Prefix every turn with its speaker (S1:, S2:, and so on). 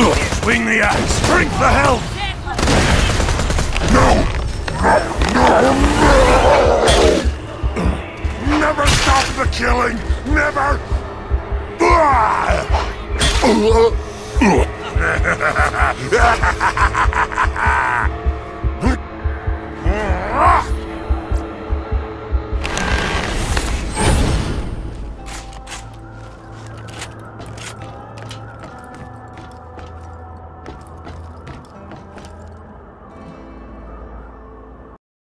S1: Swing the axe! Drink the health!
S2: No! Never stop the killing! Never!